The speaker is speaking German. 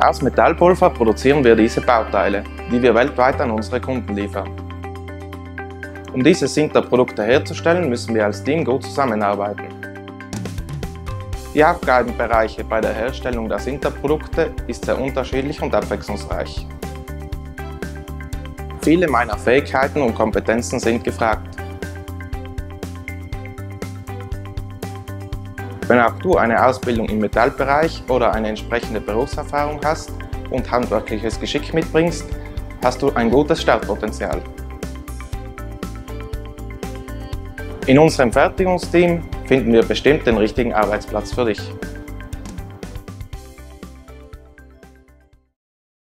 Aus Metallpulver produzieren wir diese Bauteile, die wir weltweit an unsere Kunden liefern. Um diese Sinter-Produkte herzustellen, müssen wir als Team gut zusammenarbeiten. Die Aufgabenbereiche bei der Herstellung der Sinter-Produkte ist sehr unterschiedlich und abwechslungsreich. Viele meiner Fähigkeiten und Kompetenzen sind gefragt. Wenn auch du eine Ausbildung im Metallbereich oder eine entsprechende Berufserfahrung hast und handwerkliches Geschick mitbringst, hast du ein gutes Startpotenzial. In unserem Fertigungsteam finden wir bestimmt den richtigen Arbeitsplatz für dich.